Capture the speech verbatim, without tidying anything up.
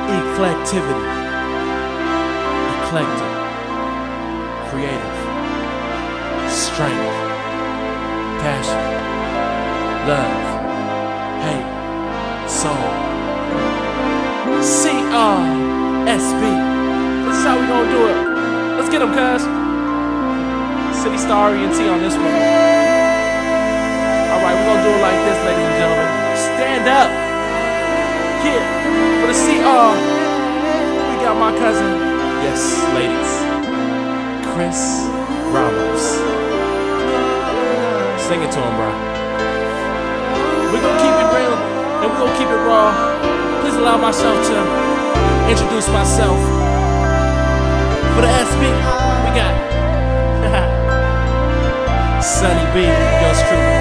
Eclectivity. Eclectic. Creative. Strength. Passion. Love. Hate. Soul. C R S B. This is how we gonna do it. Let's get them, cuz. City Star E N T on this one. Alright, we're gonna do it like this, ladies and gentlemen. Stand up. Yeah, for the C R, we got my cousin, yes, ladies, Chris Ramos. Sing it to him, bro. We're gonna keep it real, and we're gonna keep it raw. Please allow myself to introduce myself. For the S B, we got Sonny B, yours truly.